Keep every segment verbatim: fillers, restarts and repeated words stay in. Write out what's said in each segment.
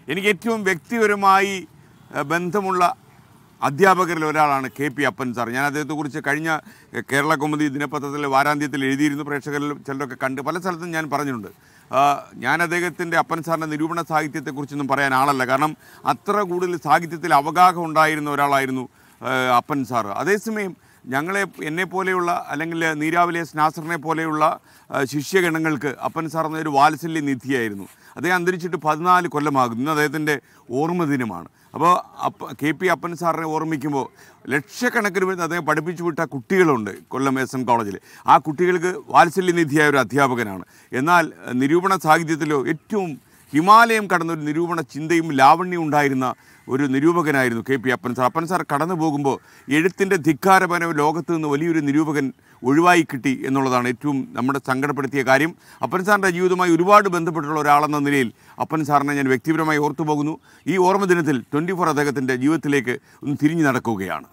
എനിക്ക് ഏറ്റവും വ്യക്തിപരമായി ബന്ധമുള്ള അധ്യാപകരിൽ ഒരാളാണ് കെ പി അപ്പൻ സാർ. ഞാൻ അദ്ദേഹത്തെക്കുറിച്ച് കഴിഞ്ഞ കേരള കൗമുദി ദിനപത്രത്തിലെ വാരാന്ത്യത്തിൽ എഴുതിയിരുന്നു. പ്രേക്ഷകരിൽ ചിലരൊക്കെ കണ്ട് പല സ്ഥലത്തും ഞാൻ പറഞ്ഞിട്ടുണ്ട്. ഞാൻ അദ്ദേഹത്തിൻ്റെ അപ്പൻ സാറിൻ്റെ നിരൂപണ സാഹിത്യത്തെക്കുറിച്ചൊന്നും പറയാൻ ആളല്ല. കാരണം അത്ര കൂടുതൽ സാഹിത്യത്തിൽ അവഗാഹം ഉണ്ടായിരുന്ന ഒരാളായിരുന്നു അപ്പൻ സാറ്. അതേസമയം ഞങ്ങളെ എന്നെപ്പോലെയുള്ള അല്ലെങ്കിൽ നീരാവിലെ നാസറിനെ പോലെയുള്ള ശിഷ്യഗണങ്ങൾക്ക് അപ്പൻ സാർ എന്നൊരു വാത്സല്യ നിധിയായിരുന്നു. അദ്ദേഹം അന്തരിച്ചിട്ട് പതിനാല് കൊല്ലമാകുന്നു. ഇന്ന് അദ്ദേഹത്തിൻ്റെ ഓർമ്മ ദിനമാണ്. അപ്പോൾ അപ്പ കെ പി അപ്പൻ സാറിനെ ഓർമ്മിക്കുമ്പോൾ ലക്ഷക്കണക്കിന് വരുന്ന അദ്ദേഹം പഠിപ്പിച്ചു വിട്ട കുട്ടികളുണ്ട് കൊല്ലം എസ് എൻ കോളേജിൽ. ആ കുട്ടികൾക്ക് വാത്സല്യനിധിയായ ഒരു അധ്യാപകനാണ്. എന്നാൽ നിരൂപണ സാഹിത്യത്തിലോ ഏറ്റവും ഹിമാലയം കടന്നൊരു നിരൂപണ ചിന്തയും ലാവണ്യവും ഉണ്ടായിരുന്ന ഒരു നിരൂപകനായിരുന്നു K P Appan sir. Appan sir കടന്നു പോകുമ്പോൾ എഴുത്തിൻ്റെ ധിക്കാരപരമായ ലോകത്ത് നിന്ന് വലിയൊരു നിരൂപകൻ ഒഴിവായി കിട്ടി എന്നുള്ളതാണ് ഏറ്റവും നമ്മുടെ സങ്കടപ്പെടുത്തിയ കാര്യം. അപ്പൻ സാറിൻ്റെ ജീവിതവുമായി ഒരുപാട് ബന്ധപ്പെട്ടുള്ള ഒരാളെന്ന നിലയിൽ അപ്പൻ സാറിനെ ഞാൻ വ്യക്തിപരമായി ഓർത്തുപോകുന്നു. ഈ ഓർമ്മ ദിനത്തിൽ ട്വൻറ്റി ഫോർ അദ്ദേഹത്തിൻ്റെ ജീവിതത്തിലേക്ക് ഒന്ന് തിരിഞ്ഞു നടക്കുകയാണ്.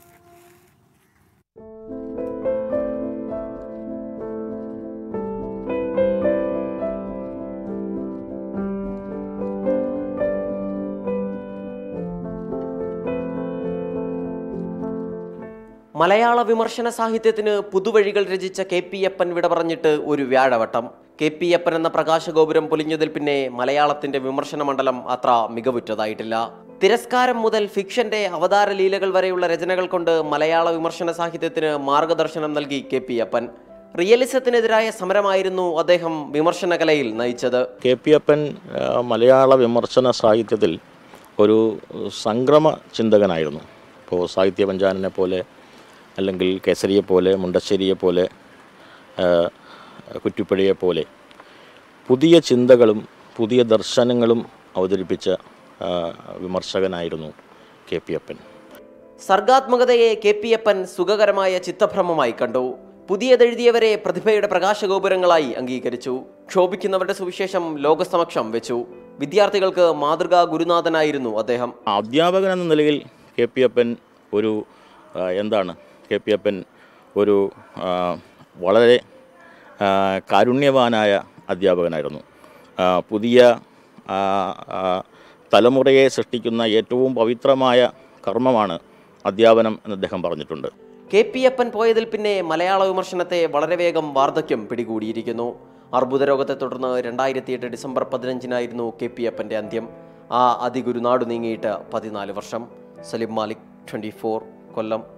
മലയാള വിമർശന സാഹിത്യത്തിന് പുതുവഴികൾ രചിച്ച കെ പി അപ്പൻ വിട പറഞ്ഞിട്ട് ഒരു വ്യാഴവട്ടം. കെ പി അപ്പൻ എന്ന പ്രകാശഗോപുരം പൊലിഞ്ഞതിൽ പിന്നെ മലയാളത്തിന്റെ വിമർശന മണ്ഡലം അത്ര മികവുറ്റതായിട്ടില്ല. തിരസ്കാരം മുതൽ ഫിക്ഷന്റെ അവതാര ലീലകൾ വരെയുള്ള രചനകൾ കൊണ്ട് മലയാള വിമർശന സാഹിത്യത്തിന് മാർഗദർശനം നൽകി കെ പി അപ്പൻ. റിയലിസത്തിനെതിരായ സമരമായിരുന്നു അദ്ദേഹം വിമർശന കലയിൽ നയിച്ചത്. കെ പി അപ്പൻ മലയാള വിമർശന സാഹിത്യത്തിൽ ഒരു സംക്രമ ചിന്തകനായിരുന്നു. ഇപ്പോൾ സാഹിത്യ പഞ്ചാനനെ പോലെ, അല്ലെങ്കിൽ കേസരിയെപ്പോലെ, മുണ്ടശ്ശേരിയെപ്പോലെ, കുറ്റിപ്പുഴയെപ്പോലെ പുതിയ ചിന്തകളും പുതിയ ദർശനങ്ങളും അവതരിപ്പിച്ച വിമർശകനായിരുന്നു കെ പി അപ്പൻ. സർഗാത്മകതയെ കെ പി അപ്പൻ സുഖകരമായ ചിത്തഭ്രമമായി കണ്ടു. പുതിയതെഴുതിയവരെ പ്രതിഭയുടെ പ്രകാശഗോപുരങ്ങളായി അംഗീകരിച്ചു. ക്ഷോഭിക്കുന്നവരുടെ സുവിശേഷം ലോകസമക്ഷം വെച്ചു. വിദ്യാർത്ഥികൾക്ക് മാതൃകാ ഗുരുനാഥനായിരുന്നു അദ്ദേഹം. അധ്യാപകൻ എന്ന നിലയിൽ കെ പി അപ്പൻ ഒരു എന്താണ് കെ പി അപ്പൻ ഒരു വളരെ കാരുണ്യവാനായ അധ്യാപകനായിരുന്നു. പുതിയ തലമുറയെ സൃഷ്ടിക്കുന്ന ഏറ്റവും പവിത്രമായ കർമ്മമാണ് അധ്യാപനം എന്ന് അദ്ദേഹം പറഞ്ഞിട്ടുണ്ട്. കെ പി അപ്പൻ പോയതിൽ പിന്നെ മലയാള വിമർശനത്തെ വളരെ വേഗം വാർദ്ധക്യം പിടികൂടിയിരിക്കുന്നു. അർബുദ രോഗത്തെ തുടർന്ന് രണ്ടായിരത്തി എട്ട് ഡിസംബർ പതിനഞ്ചിനായിരുന്നു കെ പി അപ്പൻ്റെ അന്ത്യം. ആ അതിഗുരുനാടു നീങ്ങിയിട്ട് പതിനാല് വർഷം. സലിം മാലിക്, ട്വൻറ്റി ഫോർ, കൊല്ലം.